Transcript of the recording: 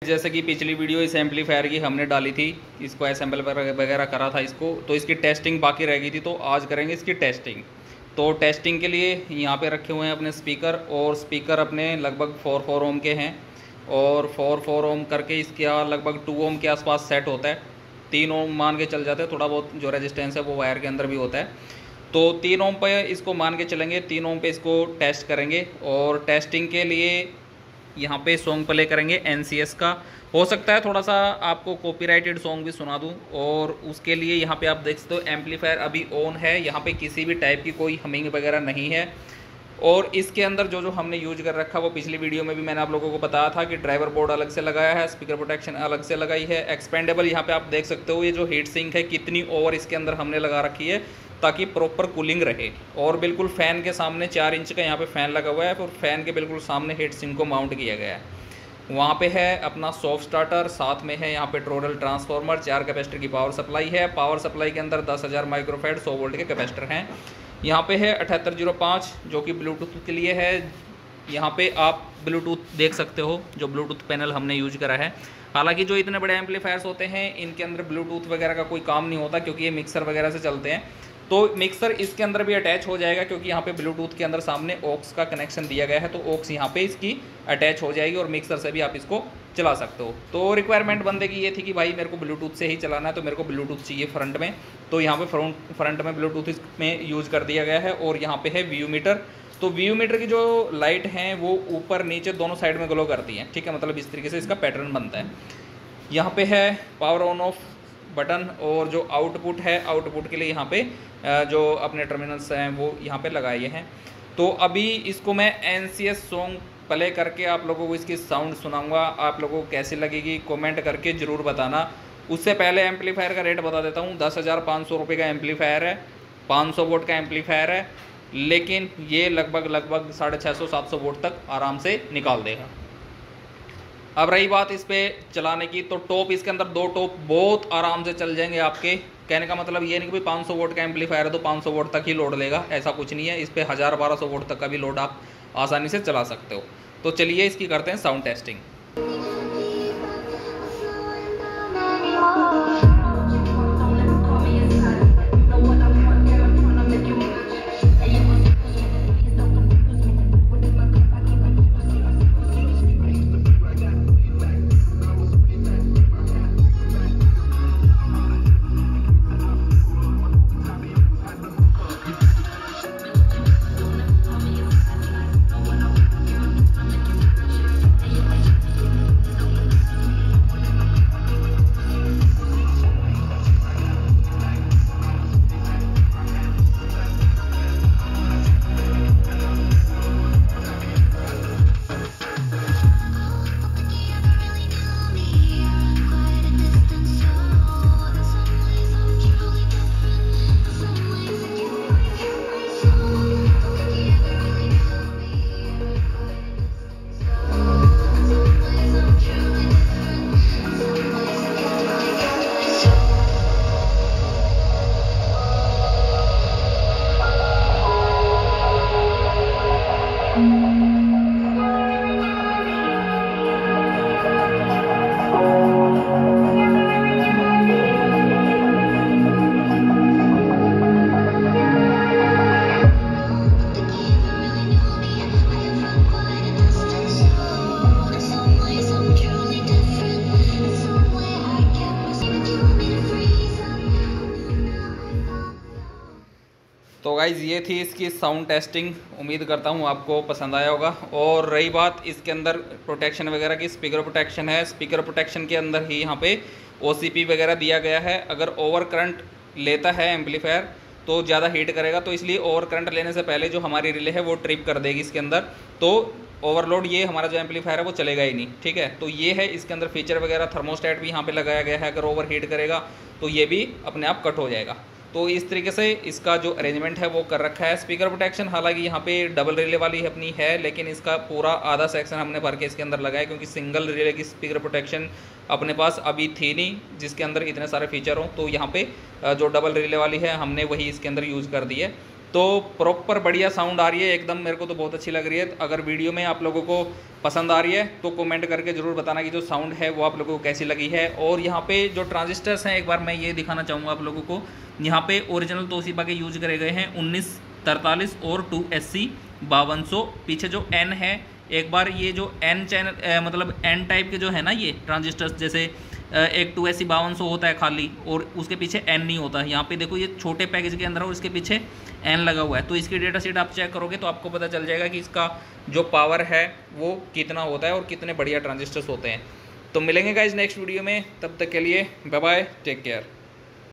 जैसे कि पिछली वीडियो इस एम्पलीफायर की हमने डाली थी, इसको असेंबल वगैरह करा था इसको, तो इसकी टेस्टिंग बाकी रह गई थी, तो आज करेंगे इसकी टेस्टिंग। तो टेस्टिंग के लिए यहाँ पे रखे हुए हैं अपने स्पीकर, और स्पीकर अपने लगभग 4 ओम के हैं, और 4 ओम करके इसका लगभग 2 ओम के आसपास सेट होता है। 3 ओम मान के चल जाते हैं, थोड़ा बहुत जो रेजिस्टेंस है वो वायर के अंदर भी होता है। तो 3 ओम पे इसको मान के चलेंगे, 3 ओम पे इसको टेस्ट करेंगे। और टेस्टिंग के लिए यहाँ पे सॉन्ग प्ले करेंगे NCS का। हो सकता है थोड़ा सा आपको कॉपीराइटेड सॉन्ग भी सुना दूँ, और उसके लिए यहाँ पे आप देख सकते हो एम्पलीफायर अभी ऑन है, यहाँ पे किसी भी टाइप की कोई हमिंग वगैरह नहीं है। और इसके अंदर जो हमने यूज कर रखा वो पिछली वीडियो में भी मैंने आप लोगों को बताया था कि ड्राइवर बोर्ड अलग से लगाया है, स्पीकर प्रोटेक्शन अलग से लगाई है, एक्सपेंडेबल यहाँ पे आप देख सकते हो ये जो हीट सिंक है कितनी ओवर इसके अंदर हमने लगा रखी है ताकि प्रॉपर कूलिंग रहे। और बिल्कुल फ़ैन के सामने 4 इंच का यहाँ पे फ़ैन लगा हुआ है, और फैन के बिल्कुल सामने हीट सिंक को माउंट किया गया है। वहाँ पे है अपना सॉफ्ट स्टार्टर, साथ में है यहाँ पे टोरल ट्रांसफार्मर, 4 कैपेसिटर की पावर सप्लाई है। पावर सप्लाई के अंदर 10,000 माइक्रोफैराड 100 वोल्ट के कैपेसिटर हैं। यहाँ पे है 7805 जो कि ब्लूटूथ के लिए है। यहाँ पे आप ब्लूटूथ देख सकते हो, जो ब्लूटूथ पैनल हमने यूज करा है। हालांकि जो इतने बड़े एम्पलीफायर्स होते हैं इनके अंदर ब्लूटूथ वगैरह का कोई काम नहीं होता, क्योंकि ये मिक्सर वगैरह से चलते हैं। तो मिक्सर इसके अंदर भी अटैच हो जाएगा, क्योंकि यहाँ पे ब्लूटूथ के अंदर सामने ऑक्स का कनेक्शन दिया गया है, तो ऑक्स यहाँ पे इसकी अटैच हो जाएगी और मिक्सर से भी आप इसको चला सकते हो। तो रिक्वायरमेंट बंदे की ये थी कि भाई मेरे को ब्लूटूथ से ही चलाना है, तो मेरे को ब्लूटूथ चाहिए फ्रंट में। तो यहाँ पे फ्रंट में ब्लूटूथ में यूज़ कर दिया गया है। और यहाँ पे है व्यू मीटर। तो व्यू मीटर की जो लाइट हैं वो ऊपर नीचे दोनों साइड में ग्लो करती हैं, ठीक है, मतलब इस तरीके से इसका पैटर्न बनता है। यहाँ पे है पावर ऑन ऑफ बटन, और जो आउटपुट है, आउटपुट के लिए यहाँ पे जो अपने टर्मिनल्स हैं वो यहाँ पे लगाए हैं। तो अभी इसको मैं NCS सॉन्ग प्ले करके आप लोगों को इसकी साउंड सुनाऊंगा। आप लोगों को कैसी लगेगी कमेंट करके ज़रूर बताना। उससे पहले एम्पलीफायर का रेट बता देता हूँ। 10,500 रुपये का एम्पलीफायर है, 500 वोट का एम्पलीफायर है, लेकिन ये लगभग 650-700 वोट तक आराम से निकाल देगा। अब रही बात इस पे चलाने की, तो टॉप इसके अंदर 2 टॉप बहुत आराम से चल जाएंगे आपके। कहने का मतलब ये नहीं कि 500 वोट का एम्पलीफायर है तो 500 वोट तक ही लोड लेगा, ऐसा कुछ नहीं है। इस पे 1000-1200 वोट तक का भी लोड आप आसानी से चला सकते हो। तो चलिए इसकी करते हैं साउंड टेस्टिंग। तो गाइज़ ये थी इसकी साउंड टेस्टिंग। उम्मीद करता हूँ आपको पसंद आया होगा। और रही बात इसके अंदर प्रोटेक्शन वगैरह की, स्पीकर प्रोटेक्शन है। स्पीकर प्रोटेक्शन के अंदर ही यहाँ पे OCP वगैरह दिया गया है। अगर ओवर करंट लेता है एम्पलीफायर तो ज़्यादा हीट करेगा, तो इसलिए ओवर करंट लेने से पहले जो हमारी रिले है वो ट्रिप कर देगी इसके अंदर, तो ओवरलोड ये हमारा जो एम्पलीफायर है वो चलेगा ही नहीं, ठीक है। तो ये है इसके अंदर फीचर वगैरह। थर्मोस्टेट भी यहाँ पे लगाया गया है, अगर ओवर हीट करेगा तो ये भी अपने आप कट हो जाएगा। तो इस तरीके से इसका जो अरेंजमेंट है वो कर रखा है। स्पीकर प्रोटेक्शन हालांकि यहाँ पे डबल रिले वाली अपनी है, लेकिन इसका पूरा आधा सेक्शन हमने भर के इसके अंदर लगाया, क्योंकि सिंगल रिले की स्पीकर प्रोटेक्शन अपने पास अभी थी नहीं जिसके अंदर इतने सारे फीचर हों। तो यहाँ पे जो डबल रिले वाली है हमने वही इसके अंदर यूज़ कर दी है। तो प्रॉपर बढ़िया साउंड आ रही है एकदम, मेरे को तो बहुत अच्छी लग रही है। अगर वीडियो में आप लोगों को पसंद आ रही है तो कमेंट करके ज़रूर बताना कि जो साउंड है वो आप लोगों को कैसी लगी है। और यहाँ पे जो ट्रांजिस्टर्स हैं एक बार मैं ये दिखाना चाहूँगा आप लोगों को। यहाँ पे ओरिजिनल तोशिबा के यूज करे गए हैं 1943 और 2SC 5200। पीछे जो N है, एक बार ये जो N चैनल मतलब N टाइप के जो है ना ये ट्रांजिस्टर्स, जैसे एक 2SC 5200 होता है खाली और उसके पीछे N नहीं होता है। यहाँ पे देखो ये छोटे पैकेज के अंदर है और इसके पीछे N लगा हुआ है। तो इसकी डेटा शीट आप चेक करोगे तो आपको पता चल जाएगा कि इसका जो पावर है वो कितना होता है और कितने बढ़िया ट्रांजिस्टर्स होते हैं। तो मिलेंगे गाइस नेक्स्ट वीडियो में, तब तक के लिए बाय बाय, टेक केयर।